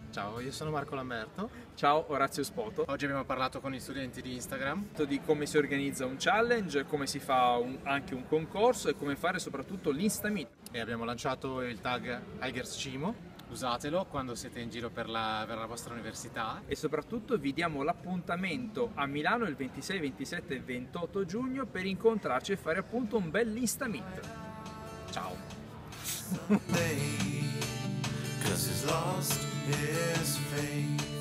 Ciao, io sono Marco Lamberto. Ciao, Orazio Spoto. Oggi abbiamo parlato con gli studenti di Instagram Di come si organizza un challenge, come si fa anche un concorso e come fare soprattutto l'Instameet. e abbiamo lanciato il tag HigersCimo. Usatelo quando siete in giro per la vostra università. E soprattutto vi diamo l'appuntamento a Milano il 26, 27 e 28 giugno per incontrarci e fare appunto un bel Instameet. Ciao! Cause he's lost his faith.